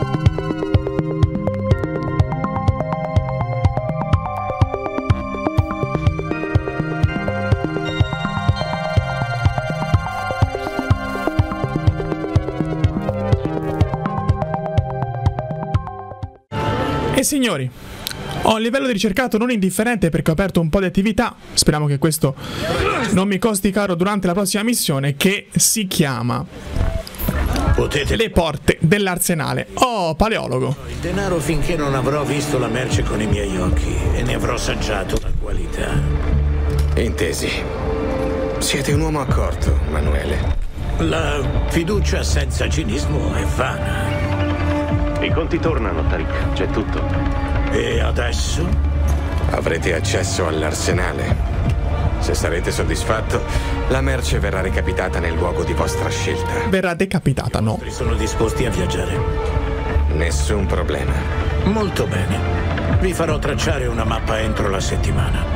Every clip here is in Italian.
E signori, ho un livello di ricercato non indifferente perché ho aperto un po' di attività, speriamo che questo non mi costi caro durante la prossima missione, che si chiama Le porte dell'arsenale. Oh, paleologo. Il denaro finché non avrò visto la merce con i miei occhi e ne avrò assaggiato la qualità. Intesi. Siete un uomo accorto, Manuele. La fiducia senza cinismo è vana. I conti tornano, Tariq, c'è tutto. E adesso? Avrete accesso all'arsenale. Se sarete soddisfatto, la merce verrà recapitata nel luogo di vostra scelta. Verrà decapitata, no? Sono disposti a viaggiare. Nessun problema. Molto bene. Vi farò tracciare una mappa entro la settimana.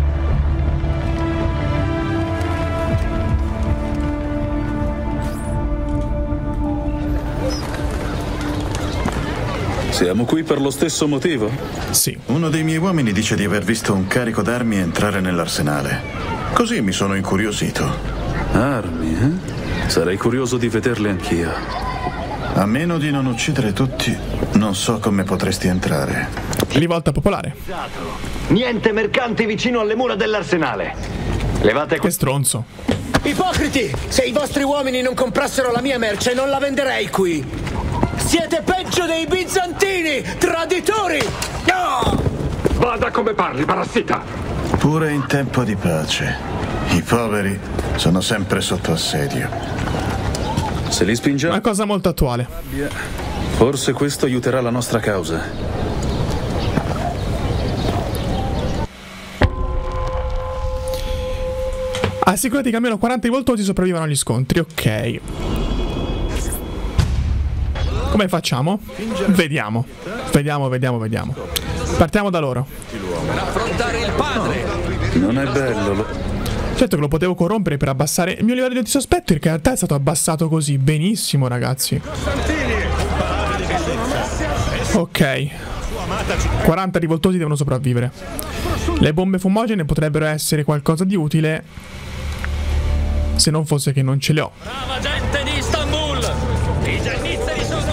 Siamo qui per lo stesso motivo? Sì. Uno dei miei uomini dice di aver visto un carico d'armi entrare nell'arsenale. Così mi sono incuriosito. Armi, eh? Sarei curioso di vederle anch'io. A meno di non uccidere tutti, non so come potresti entrare. Rivolta popolare. Niente mercanti vicino alle mura dell'arsenale. Levate Che stronzo. Ipocriti! Se i vostri uomini non comprassero la mia merce, non la venderei qui! Siete peggio dei bizantini! Traditori! No! Vada come parli, parassita! Pure in tempo di pace. I poveri sono sempre sotto assedio. Se li spingiamo, Una cosa molto attuale. forse questo aiuterà la nostra causa. Assicurati che almeno 40 rivoltosi sopravvivano agli scontri. Ok. Come facciamo? Vediamo. Vediamo. Partiamo da loro. Non è bello. Certo che lo potevo corrompere per abbassare il mio livello di sospetto, che in realtà è stato abbassato così. Benissimo, ragazzi. Ok. 40 rivoltosi devono sopravvivere. Le bombe fumogene potrebbero essere qualcosa di utile, se non fosse che non ce le ho. Brava gente di Istanbul! I giannizzeri sono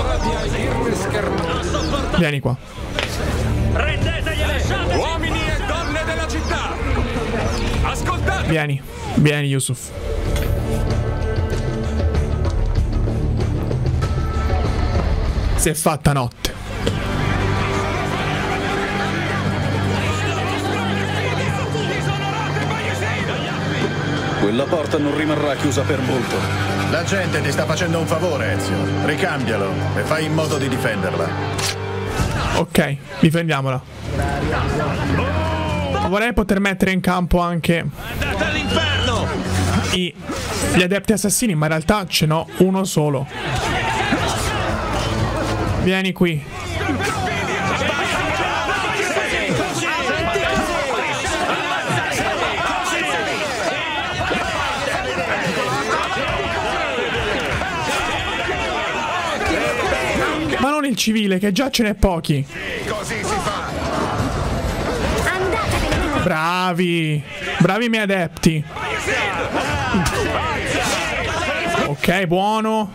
Vieni qua. Rendetegli le sciate! Uomini e donne della città! Ascoltate! Vieni, Yusuf. Si è fatta notte. Quella porta non rimarrà chiusa per molto. La gente ti sta facendo un favore, Ezio. Ricambialo e fai in modo di difenderla. Ok, difendiamola. Vorrei poter mettere in campo anche Andate all'inferno! gli adepti assassini, ma in realtà ce n'ho uno solo. Vieni qui. Ma non il civile, che già ce n'è pochi. Bravi i miei adepti. Ok, buono.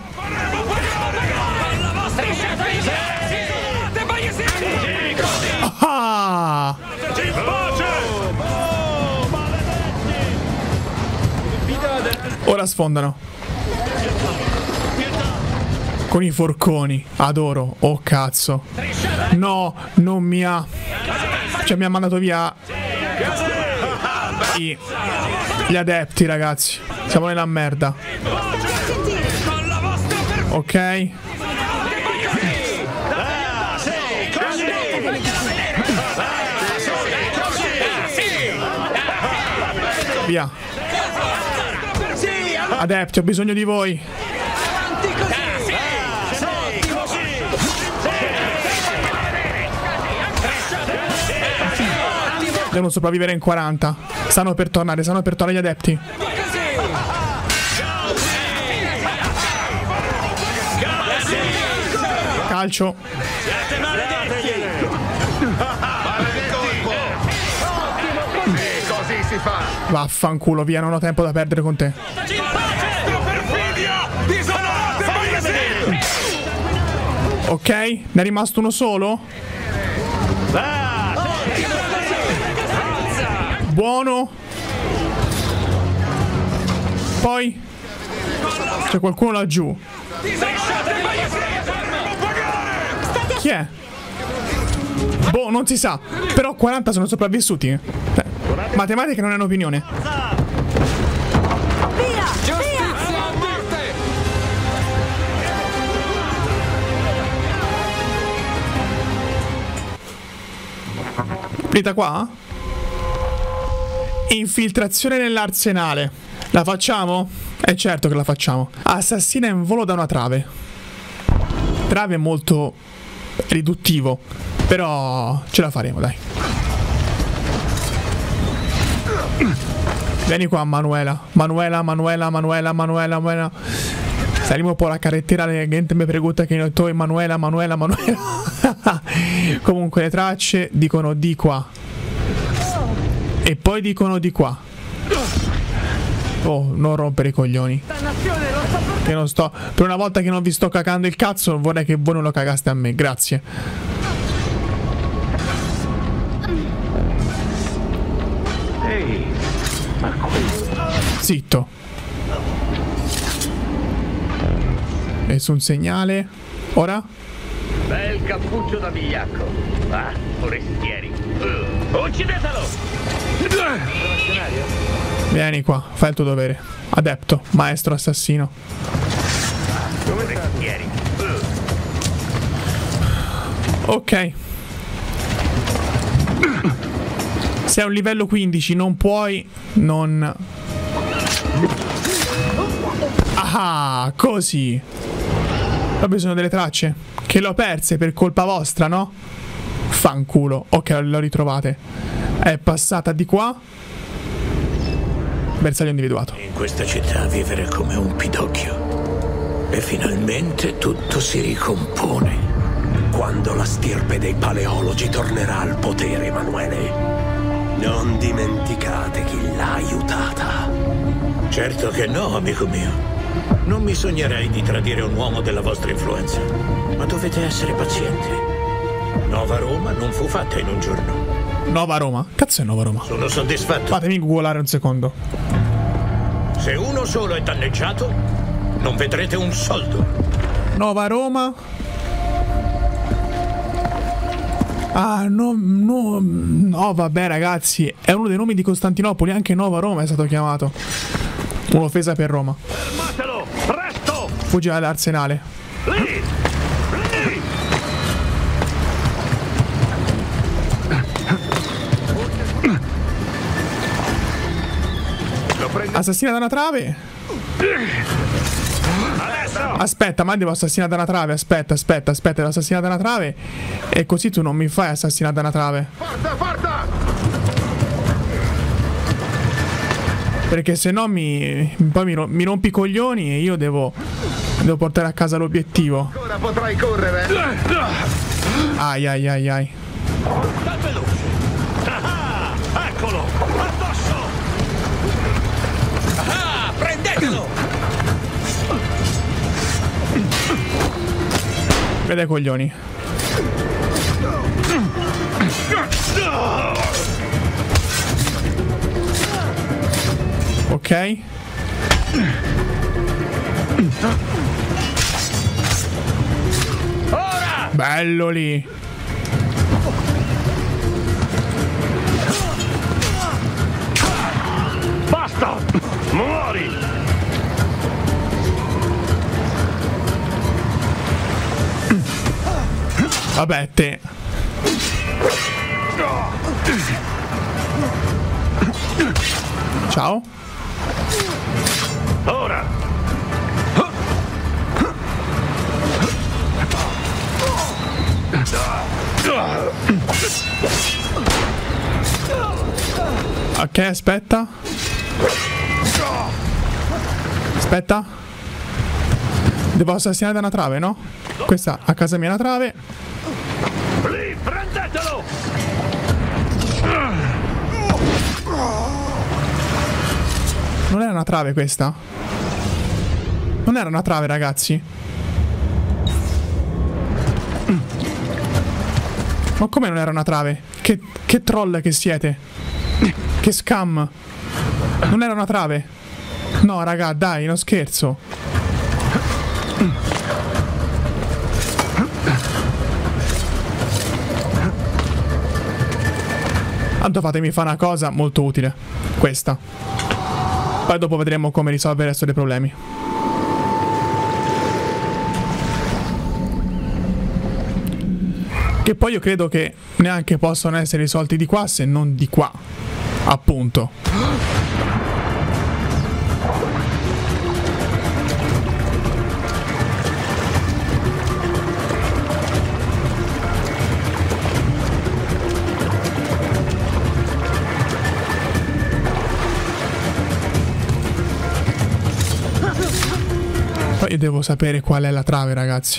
Ah! Ora sfondano con i forconi. Adoro. Oh cazzo. No, non mi ha. Cioè mi ha mandato via gli adepti, ragazzi. Siamo nella merda. Ok. Via. Adepti, ho bisogno di voi. Devono sopravvivere in 40. Stanno per tornare gli adepti. calcio. Siete maledetti! Così si fa. Vaffanculo, via, non ho tempo da perdere con te. Ok, ne è rimasto uno solo? Buono. Poi c'è qualcuno laggiù. Chi è? Boh, non si sa. Però 40 sono sopravvissuti. Matematica non è un'opinione. Aprita qua? Infiltrazione nell'arsenale. La facciamo? È certo che la facciamo. Assassina in volo da una trave. Trave molto riduttivo, però ce la faremo, dai. Vieni qua, Manuela. Manuela. Salimos un po' la carretera, la gente mi pregunta che io to Manuela. Comunque le tracce dicono di qua. E poi dicono di qua. Oh, non rompere i coglioni. Che non sto. Per una volta che non vi sto cagando il cazzo, vorrei che voi non lo cagaste a me. Grazie. Ehi, ma zitto. Nessun segnale. Ora? bel cappuccio da vigliacco. Ah, forestieri. Uccidetelo! Vieni qua, fai il tuo dovere. Adepto, maestro assassino. Forestieri. Ok. Sei a un livello 15, non puoi non... Ah, così. Ho bisogno delle tracce. Che l'ho perse per colpa vostra, no? Fanculo. Ok, l'ho ritrovate. È passata di qua. Bersaglio individuato. In questa città vivere come un pidocchio. E finalmente tutto si ricompone. Quando la stirpe dei paleologi tornerà al potere, Emanuele, non dimenticate chi l'ha aiutata. Certo che no, amico mio. Non mi sognerei di tradire un uomo della vostra influenza. Ma dovete essere pazienti. Nova Roma non fu fatta in un giorno. Nova Roma? Cazzo è Nova Roma? Sono soddisfatto. Fatemi googolare un secondo. Se uno solo è danneggiato, non vedrete un soldo. Nova Roma. Ah, no, vabbè ragazzi, è uno dei nomi di Costantinopoli, anche Nova Roma è stato chiamato. Un'offesa per Roma. Fermatelo! Presto! Fuggi dall'arsenale. Lì! Assassina da una trave. Aspetta, ma devo assassinare da una trave. Aspetta, devo assassinare da una trave. E così tu non mi fai assassinare da una trave. Forza! Perché se no poi mi rompi i coglioni e io devo portare a casa l'obiettivo. Ora potrai correre. Ai. Da veloce! Ah, eccolo! Addosso! Ah, prendetelo! Vede i coglioni. Ok. Ora! Bello lì. Basta! Muori! Vabbè, te. Ciao. Ora! Ok, aspetta. Aspetta. Devo assassinare da una trave, no? Questa a casa mia è una trave. Lì, prendetelo! Non era una trave questa? Non era una trave, ragazzi. Ma come non era una trave? Che troll che siete? Che scam! Non era una trave? No, raga, dai, non scherzo. Tanto fatemi fare una cosa molto utile. Questa. Poi dopo vedremo come risolvere il resto dei problemi. Che poi io credo che neanche possano essere risolti di qua se non di qua. Appunto. Poi io devo sapere qual è la trave, ragazzi.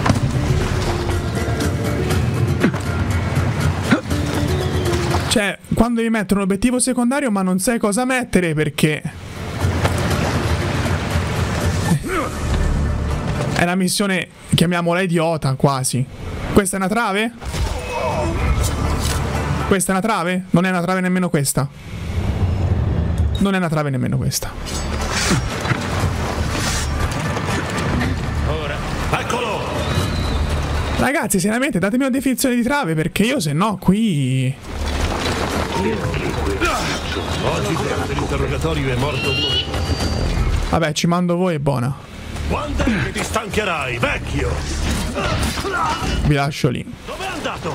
Cioè, quando devi mettere un obiettivo secondario ma non sai cosa mettere perché... È una missione, chiamiamola idiota, quasi. Questa è una trave? Questa è una trave? Non è una trave nemmeno questa. Non è una trave nemmeno questa. Ora, eccolo! Ragazzi, seriamente, datemi una definizione di trave perché io se no qui... Oggi durante l'interrogatorio è morto uno. Vabbè, ci mando voi, è buona. Quando è che ti stancherai, vecchio? Vi lascio lì. Dove è andato?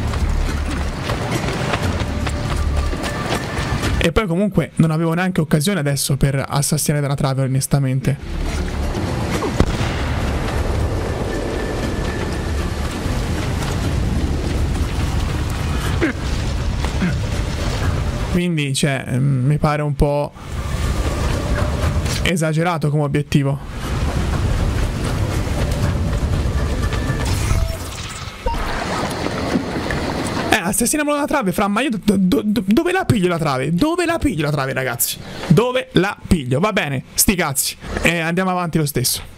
E poi comunque non avevo neanche occasione adesso per assassinare dalla trave, onestamente. Quindi, cioè, mi pare un po' esagerato come obiettivo. Assassiniamo la trave, Fra, ma io dove la piglio la trave? Dove la piglio la trave, ragazzi? Dove la piglio? Va bene, sti cazzi. E andiamo avanti lo stesso.